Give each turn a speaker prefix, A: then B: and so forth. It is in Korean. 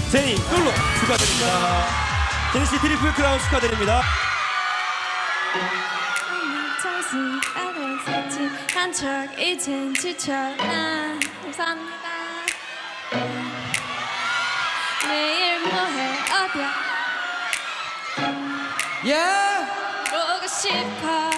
A: 제니 솔로 축하드립니다. 제니 씨 트리플 크라운 축하드립니다.
B: 한척 이젠 지쳐 난 감사합니다. 내일 뭐해 어디야?
C: Yeah.
B: 보고 싶어.